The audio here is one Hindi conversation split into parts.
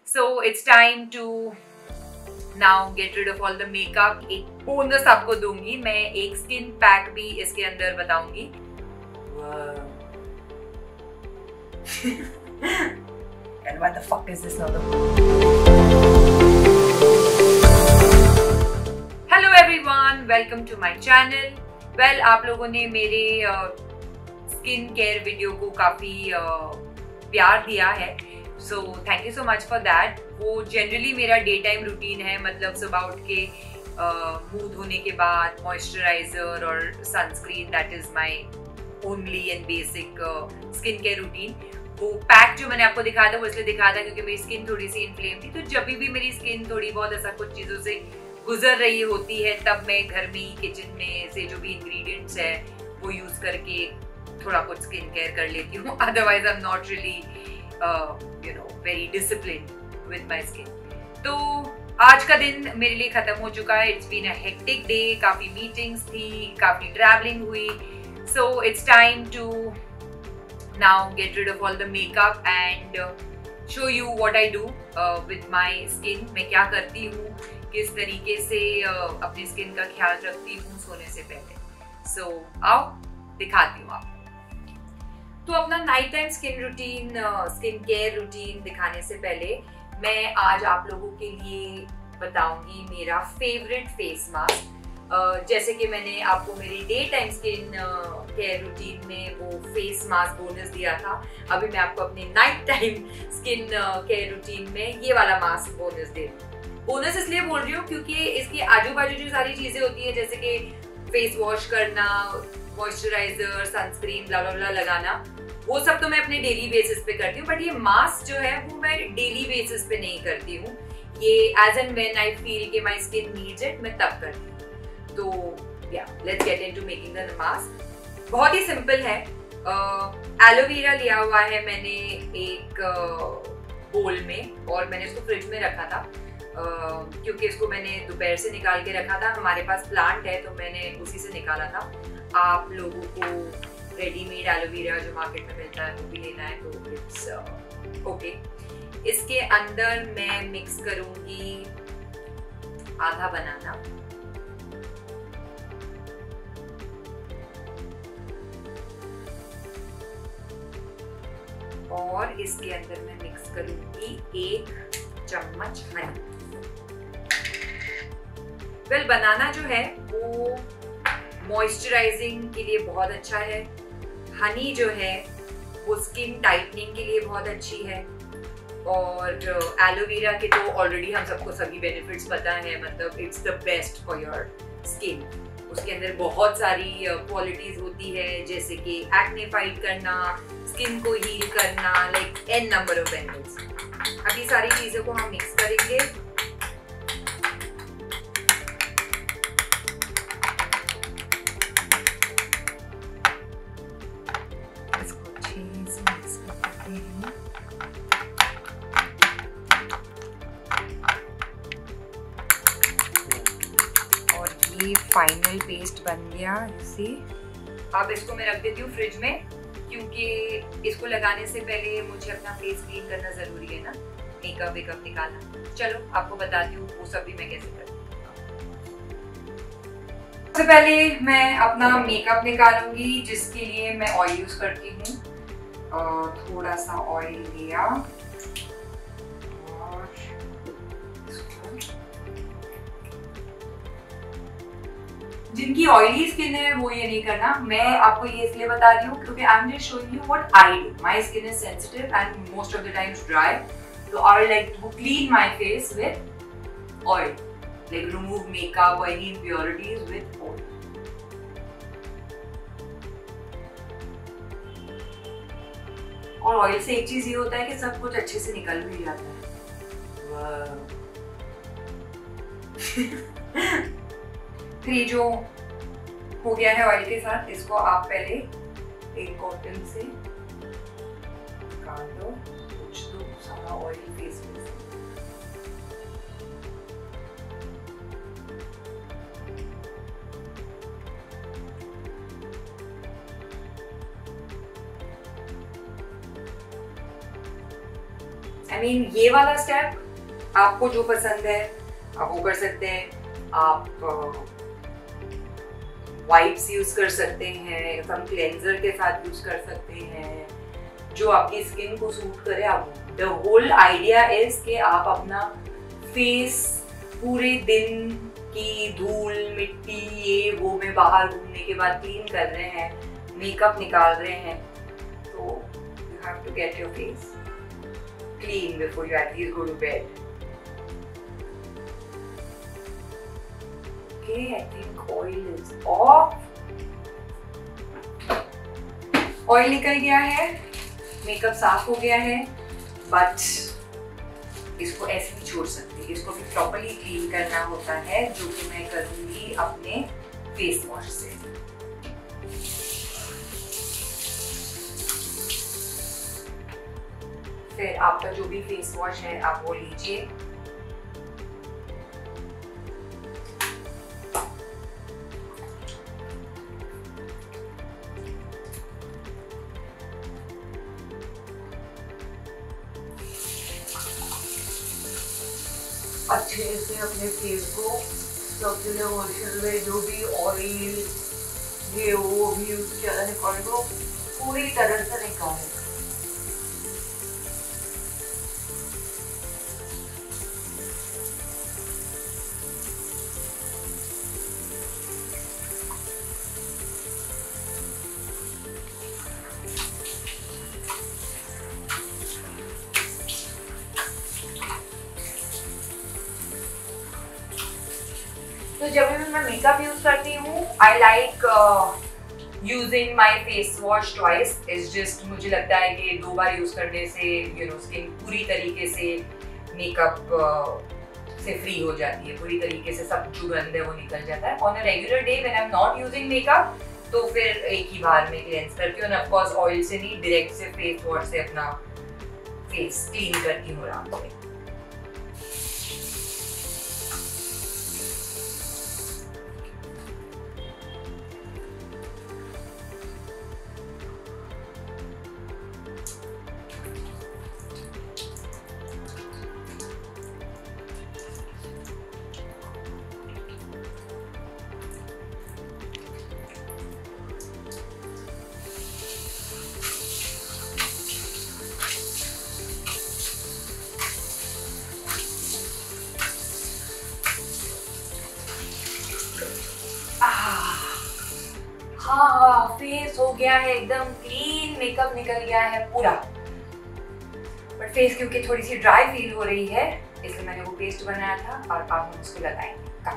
So it's time to now get rid of all the makeup. एक बोनस आपको दूंगी, मैं एक स्किन पैक भी इसके अंदर बताऊंगी. And what the fuck is this now? Hello everyone, welcome to my channel. Well, आप लोगों ने मेरे स्किन केयर वीडियो को काफी प्यार दिया है, so thank you so much for that. वो जनरली मेरा डे टाइम रूटीन है, मतलब सुबह उठ के मुंह धोने के बाद मॉइस्चराइजर और sunscreen, that is my only and basic skin care routine. वो पैक जो मैंने आपको दिखाया था वो इसलिए दिखाया था क्योंकि मेरी स्किन थोड़ी सी इन्फ्लेम थी, तो जब भी मेरी स्किन थोड़ी बहुत ऐसा कुछ चीज़ों से गुजर रही होती है तब मैं घर में ही किचन में से जो भी इंग्रेडिएंट्स है वो यूज़ करके थोड़ा कुछ स्किन केयर कर लेती हूँ. Otherwise I am not really very disciplined with my skin. तो आज का दिन मेरे लिए ख़त्म हो चुका है. It's been a hectic day, काफ़ी मीटिंग्स थी, काफ़ी ट्रैवलिंग हुई. So it's time to now get rid of all the makeup and show you what I do with my skin. मैं क्या करती हूँ, किस तरीके से अपनी स्किन का ख्याल रखती हूँ सोने से पहले. So आओ दिखाती हूँ आपको. तो अपना night time skin routine, skin care routine दिखाने से पहले मैं आज आप लोगों के लिए बताऊंगी मेरा फेवरेट फेस मास्क. जैसे कि मैंने आपको मेरी day time skin care routine में वो फेस मास्क बोनस दिया था, अभी मैं आपको अपनी night time skin care routine में ये वाला मास्क बोनस दे रही हूँ. बोनस इसलिए बोल रही हूँ क्योंकि इसके आजू बाजू जो सारी चीज़ें होती है, जैसे कि फेस वॉश करना, moisturiser, sunscreen, blah blah blah लगाना, वो सब तो मैं अपने डेली बेसिस पे करती हूँ. बट ये मास्क जो है वो मैं डेली बेसिस पे नहीं करती हूँ. ये as and when I feel कि माई स्किन नीड्स इट, मैं तब करती हूँ. तो yeah let's get into making the mask. बहुत ही सिंपल है. एलोवेरा लिया हुआ है मैंने एक बोल में और मैंने इसको फ्रिज में रखा था क्योंकि इसको मैंने दोपहर से निकाल के रखा था. हमारे पास प्लांट है तो मैंने उसी से निकाला था. आप लोगों को रेडीमेड एलोवेरा जो मार्केट में मिलता है वो भी लेना है तो इट्स ओके. इसके अंदर मैं मिक्स करूंगी आधा बनाना, और इसके अंदर मैं मिक्स करूंगी 1 चम्मच हनी. वेल, बनाना जो है वो मॉइस्चराइजिंग के लिए बहुत अच्छा है. हनी जो है वो स्किन टाइटनिंग के लिए बहुत अच्छी है. और एलोवेरा के तो ऑलरेडी हम सबको सभी बेनिफिट्स पता है, मतलब it's the best for your skin. उसके अंदर बहुत सारी क्वालिटीज होती है, जैसे कि एक्ने फाइट करना, स्किन को हील करना, like an number of benefits. अब ये सारी चीज़ों को हम मिक्स करेंगे. इसको अच्छे से मिक्स करते हैं. और ये फाइनल पेस्ट बन गया. इसे अब इसको मैं रख देती हूँ फ्रिज में, क्योंकि इसको लगाने से पहले मुझे अपना फेस क्लीन करना जरूरी है ना, मेकअप वेकअप निकालना. चलो आपको बताती हूँ वो सब भी मैं कैसे करती हूँ. सबसे पहले मैं अपना मेकअप निकालूंगी, जिसके लिए मैं ऑयल यूज करती हूँ. थोड़ा सा ऑयल लिया और जिनकी ऑयली स्किन है वो ये नहीं करना. मैं आपको ये इसलिए बता रही हूँ क्योंकि I am just showing you what I do. My skin is sensitive and most of the times dry, so I like to clean my face with oil, like remove makeup or any impurities with oil. और ऑयल से एक चीज ये होता है कि सब कुछ अच्छे से निकल भी जाता है. फिर ये जो हो गया है ऑयल के साथ, इसको आप पहले एक कॉटन से निकाल दो, कुछ दो सारा ऑयल फेस पे. I mean, ये वाला स्टेप आपको जो पसंद है आप वो कर सकते हैं। आप वाइप्स यूज कर सकते हैं, सम क्लेंजर के साथ यूज कर सकते हैं, जो आपकी स्किन को सूट करे आप। द होल आइडिया इज कि आप अपना फेस पूरे दिन की धूल मिट्टी ये वो में बाहर घूमने के बाद क्लीन कर रहे हैं, मेकअप निकाल रहे हैं, तो you have to get your face clean before you at least go to bed. Okay, I think oil is off. Oil निकल गया है, मेकअप साफ हो गया है, बट इसको ऐसे नहीं छोड़ सकते, इसको भी प्रॉपर्ली क्लीन करना होता है, जो कि मैं करूंगी अपने फेस वॉश से। फिर आपका जो भी फेस वॉश है आप वो लीजिए, अच्छे से अपने फेस को सर्कुलर मोशन में जो भी ऑयल ये वो भी उसके अंदर निकाल दो, पूरी तरह से निकालें। तो जब भी मैं मेकअप यूज करती हूँ I like using my face wash twice. It's just मुझे लगता है कि 2 बार यूज करने से स्किन पूरी तरीके से मेकअप से फ्री हो जाती है, पूरी तरीके से सब जो गंद है वो निकल जाता है। On a regular day when I am not using makeup तो फिर एक ही बार में क्लेंस करती हूँ, ऑफ कोर्स ऑयल से नहीं, डायरेक्ट से फेस वॉश से अपना फेस क्लीन करती हूँ आराम से। हाँ, फेस हो गया है एकदम क्लीन, मेकअप निकल गया है पूरा, बट फेस क्योंकि थोड़ी सी ड्राई फील हो रही है इसलिए मैंने वो पेस्ट बनाया था और अब हम उसको लगाएंगे।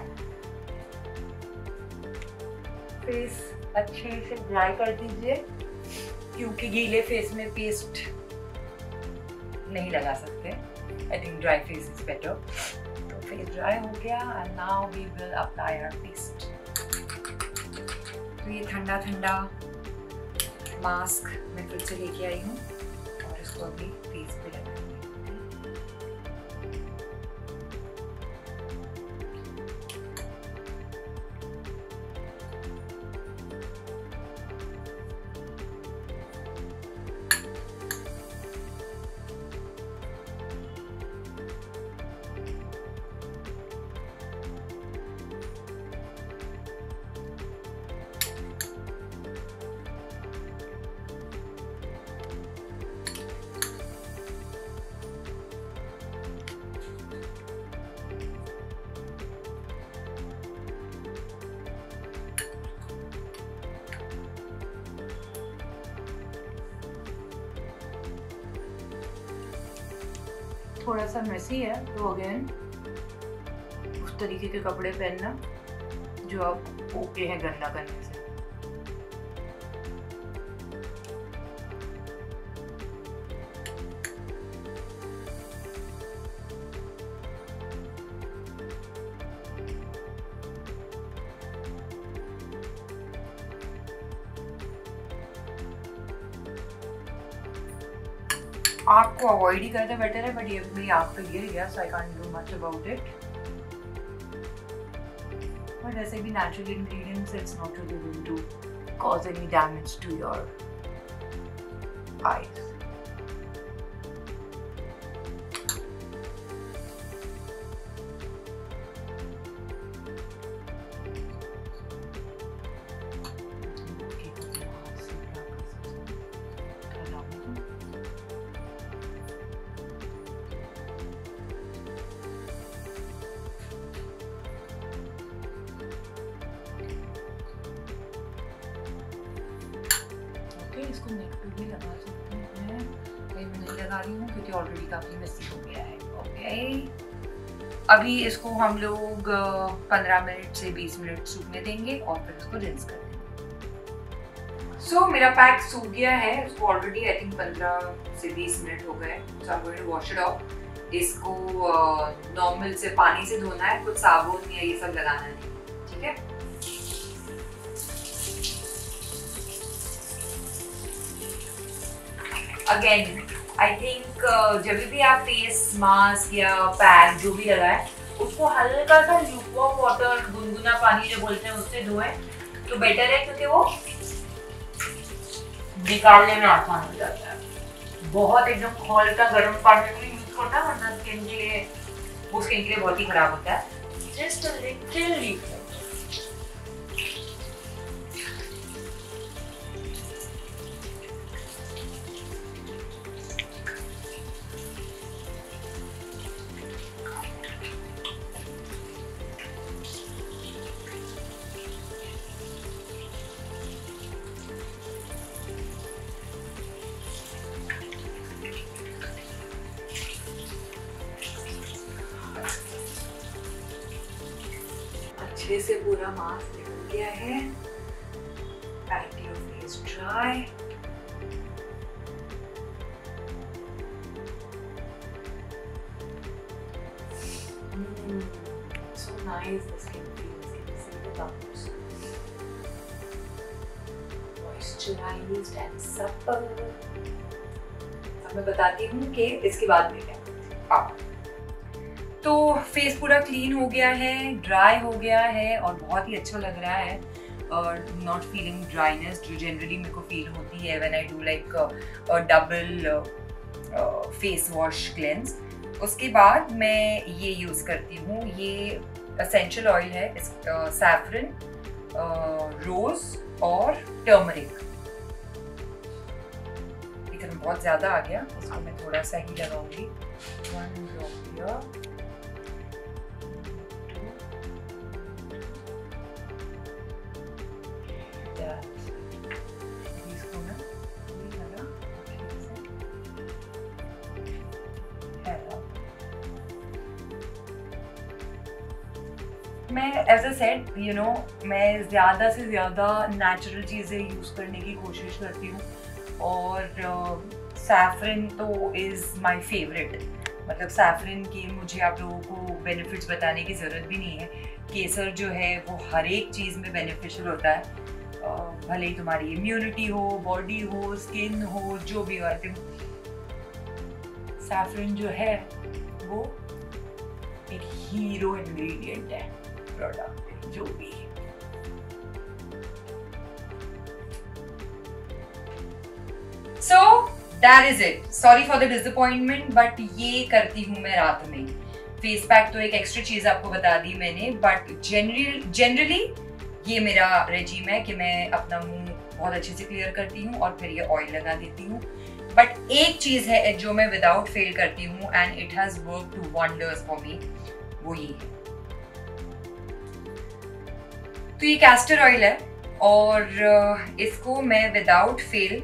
फेस अच्छे से ड्राई कर दीजिए क्योंकि गीले फेस में पेस्ट नहीं लगा सकते। I think dry face is better. तो फेस ड्राई हो गया and now we will apply our paste. तो ये ठंडा ठंडा मास्क मैं फिर से लेके आई हूँ और इसको अभी फेस पे लगाएंगे। थोड़ा सा मेसी है तो अगेन उस तरीके के कपड़े पहनना जो आप ओके हैं गंदा करने से। आँख को अवॉइड ही करना बेटर है, बट ये मेरी आँख पे गिर गया so I can't do much about it. But वैसे भी natural ingredients it's not really going to cause any damage to your eyes. इसको नेक पे भी लगा सकते हैं, मैं नहीं लगा रही हूँ क्योंकि ऑलरेडी काफ़ी मेसी हो गया है। ओके, अभी इसको हम लोग 15 मिनट से 20 मिनट सूखने देंगे और फिर इसको रिंस कर देंगे। सो मेरा पैक सूख गया है, इसको ऑलरेडी आई थिंक 15 से 20 मिनट हो गए। So I am going to wash it off. इसको नॉर्मल से पानी से धोना है, कुछ साबुन या ये सब लगाना नहीं, ठीक है। अगेन आई थिंक जब भी आप फेस मास्क या पैक जो भी लगाए उसको हल्का सा ल्यूकवार्म वाटर, गुनगुना पानी जो बोलते हैं उससे धोएं तो बेटर है, क्योंकि वो निकालने में आसान हो जाता है। बहुत एकदम खौलता गर्म पानी में यूज करना वरना स्किन के लिए, वो स्किन के लिए बहुत ही खराब होता है। Just a little liquid. अच्छे से पूरा मास्क निकल गया है। Pack your face dry. So nice the skin feels. Can you see the bubbles? Moisturized and supple. अब मैं बताती हूँ कि इसके बाद में क्या। तो फेस पूरा क्लीन हो गया है, ड्राई हो गया है और बहुत ही अच्छा लग रहा है। और नॉट फीलिंग ड्राइनेस जो जनरली मेरे को फील होती है when I do like double face wash cleanse. उसके बाद मैं ये यूज़ करती हूँ, ये एसेंशियल ऑयल है, सैफरन, रोज़ और टर्मरिक। इतना बहुत ज़्यादा आ गया, इसको मैं थोड़ा सा ही लगाऊंगी। 1 drop here, मैं as I said you know, मैं ज़्यादा से ज़्यादा नेचुरल चीज़ें यूज़ करने की कोशिश करती हूँ और सैफरन तो इज़ माय फेवरेट। मतलब सैफरन की मुझे आप लोगों को बेनिफिट्स बताने की ज़रूरत भी नहीं है। केसर जो है वो हर एक चीज़ में बेनिफिशियल होता है, भले ही तुम्हारी इम्यूनिटी हो, बॉडी हो, स्किन हो, जो भी हो। आई थिंक सैफरन जो है वो एक हीरो इंग्रेडिएंट है प्रोडक्ट जो भी। So that is it. Sorry for the disappointment, but ये करती हूँ मैं रात में। फेस पैक तो एक एक्स्ट्रा चीज आपको बता दी मैंने, बट जनरली ये मेरा रेजीम है कि मैं अपना मुंह बहुत अच्छे से क्लियर करती हूँ और फिर ये ऑयल लगा देती हूँ। बट एक चीज है जो मैं विदाउट फेल करती हूँ and it has worked wonders for me, वो ये है। तो ये कैस्टर ऑयल है और इसको मैं विदाउट फेल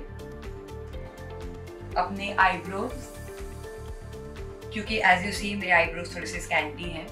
अपने आईब्रोज, क्योंकि एज यू सी मेरे आईब्रोज थोड़े से स्कैंटी हैं,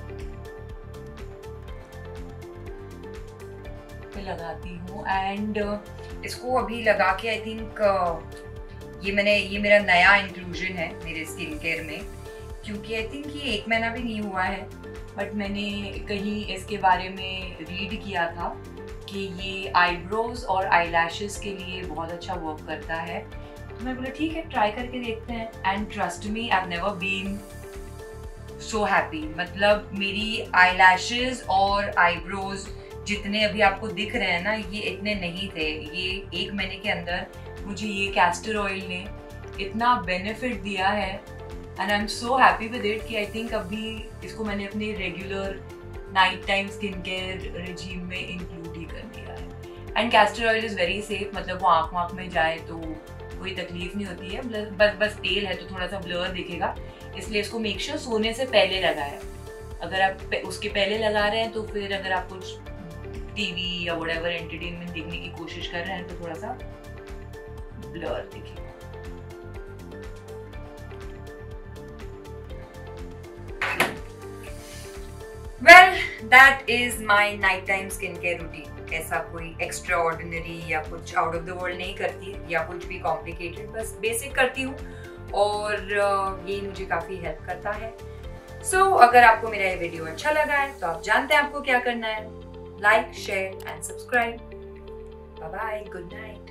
मैं लगाती हूँ। एंड इसको अभी लगा के आई थिंक ये मेरा नया इंक्लूजन है मेरे स्किन केयर में, क्योंकि आई थिंक ये 1 महीना भी नहीं हुआ है, बट मैंने कहीं इसके बारे में रीड किया था कि ये आईब्रोज और आईलैशेस के लिए बहुत अच्छा वर्क करता है। तो मैं बोला ठीक है, ट्राई करके देखते हैं। And trust me, I have never been so happy. मतलब मेरी आईलैशेस और आईब्रोज जितने अभी आपको दिख रहे हैं ना, ये इतने नहीं थे। ये 1 महीने के अंदर मुझे ये कैस्टर ऑयल ने इतना बेनिफिट दिया है and I am so happy with it कि आई थिंक अभी इसको मैंने अपने regular night time skin care regime में इंक्लूड ही कर दिया है। And castor oil is very safe, मतलब वो आँख में जाए तो कोई तकलीफ नहीं होती है। बस तेल है तो थोड़ा सा ब्लर दिखेगा, इसलिए इसको मेक श्योर सोने से पहले लगाएं। अगर आप उसके पहले लगा रहे हैं तो फिर अगर आप कुछ टीवी या व्हाटएवर एंटरटेनमेंट देखने की कोशिश कर रहे हैं तो थोड़ा सा ब्लर दिखेगा। Well that is my night time skin care routine. ऐसा कोई एक्स्ट्रा ऑर्डिनरी या कुछ आउट ऑफ द वर्ल्ड नहीं करती या कुछ भी कॉम्प्लिकेटेड, बस बेसिक करती हूँ और ये मुझे काफी हेल्प करता है। सो अगर आपको मेरा ये वीडियो अच्छा लगा है तो आप जानते हैं आपको क्या करना है, like share and subscribe. Bye bye, good night.